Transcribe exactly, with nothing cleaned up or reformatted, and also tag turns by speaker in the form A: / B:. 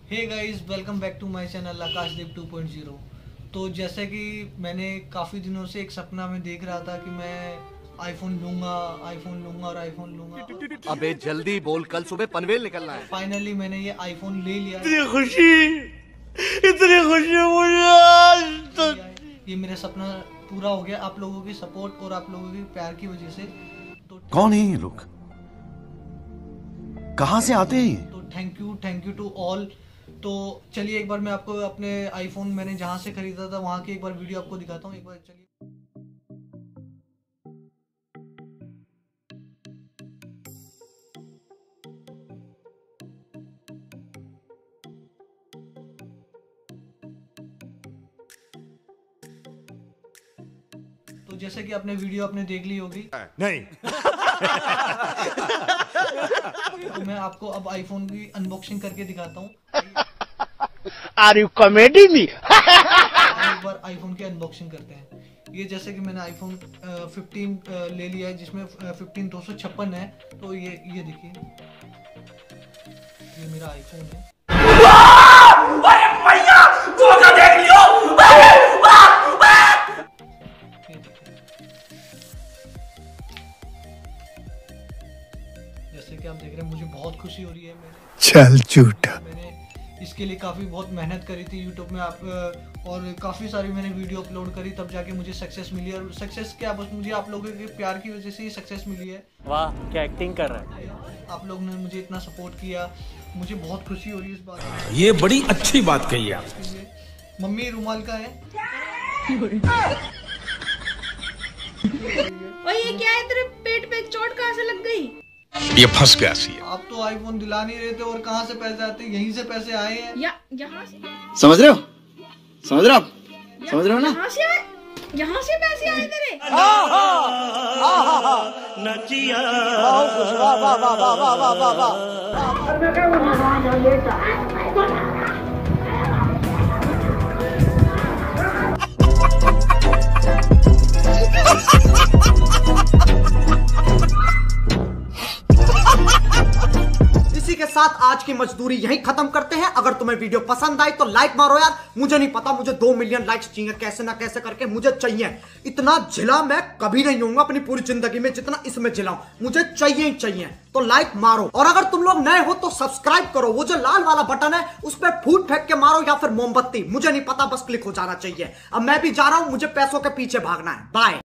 A: Hey guys, welcome back to my channel Akashdeep two point zero. तो जैसे कि मैंने काफ़ी दिनों से एक सपना में देख रहा था कि मैं आईफोन लूँगा आईफोन लूँगा और आईफोन लूँगा।
B: अबे जल्दी बोल, कल सुबह पनवेल निकलना है।
A: फाइनली मैंने ये आईफोन ले लिया।
C: इतनी खुशी इतनी खुशी मुझे आज तक।
A: ये मेरा सपना पूरा हो गया आप लोगों की सपोर्ट और आप लोगों के प्यार की वजह से। तो
D: कौन है ये लोग, कहां से आते हैं?
A: तो thank you thank you to all. तो चलिए एक बार मैं आपको अपने आईफोन मैंने जहाँ से खरीदा था वहाँ की एक बार वीडियो आपको दिखाता हूँ। एक बार चलिए। तो जैसे कि आपने वीडियो आपने देख ली होगी।
C: नहीं
A: तो मैं आपको अब आईफोन की अनबॉक्सिंग करके दिखाता हूँ।
C: Are you comedy me?
A: एक बार आईफोन की अनबॉक्सिंग करते हैं। ये जैसे कि मैंने आईफोन फिफ्टीन ले लिया है जिसमें फिफ्टीन दो सौ छप्पन है। तो ये ये देखिए, ये मेरा आईफोन है। जैसे कि आप देख रहे हैं मुझे बहुत खुशी हो रही है। मैंने
C: चल झूठा
A: मैंने इसके लिए काफ़ी बहुत मेहनत करी थी यूट्यूब में आप और काफ़ी सारी मैंने वीडियो अपलोड करी, तब जाके मुझे सक्सेस मिली। और सक्सेस क्या, बस मुझे आप लोगों के प्यार की वजह से ही सक्सेस मिली है।
E: वाह क्या एक्टिंग कर रहा है।
A: आप लोग ने मुझे इतना सपोर्ट किया, मुझे बहुत खुशी हो रही है इस बात में।
F: ये बड़ी अच्छी बात कही आप।
A: इसके लिए मम्मी रुमाल का है।
G: और ये क्या है, तेरे पेट पे चोट कहाँ से लग गई?
F: ये फंस गया सी।
A: आप तो आईफोन दिला नहीं रहे थे और कहाँ से पैसे आते, यहीं से पैसे आए हैं।
G: या यहाँ से
H: समझ रहे हो समझ रहे हो आप समझ रहे हो ना?
G: यहाँ से आए, यहाँ से पैसे आए तेरे।
C: नचिया
H: इसी के साथ आज की मजदूरी यहीं खत्म करते हैं। अगर तुम्हें वीडियो पसंद आई तो लाइक मारो यार। मुझे नहीं पता, मुझे दो मिलियन लाइक्स चाहिए, कैसे ना कैसे करके मुझे चाहिए। इतना जिला मैं कभी नहीं होऊंगा अपनी पूरी जिंदगी में जितना इसमें जिलाऊं, मुझे चाहिए ही चाहिए। तो लाइक मारो और अगर तुम लोग नए हो तो सब्सक्राइब करो। वो जो लाल वाला बटन है उस पर फूट फेंक के मारो या फिर मोमबत्ती, मुझे नहीं पता, बस क्लिक हो जाना चाहिए। अब मैं भी जा रहा हूं, मुझे पैसों के पीछे भागना है। बाय।